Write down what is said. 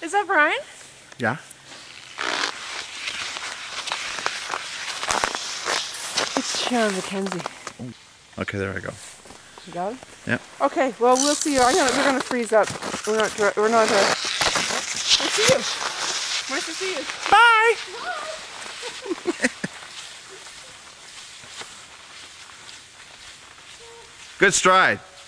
Is that Brian? Yeah. It's Sharon Mackenzie. Okay, there I go. You got it? Yeah. Okay, well, we'll see you. We're gonna freeze up. We're not, we'll see you. Nice to see you. Bye! Good stride.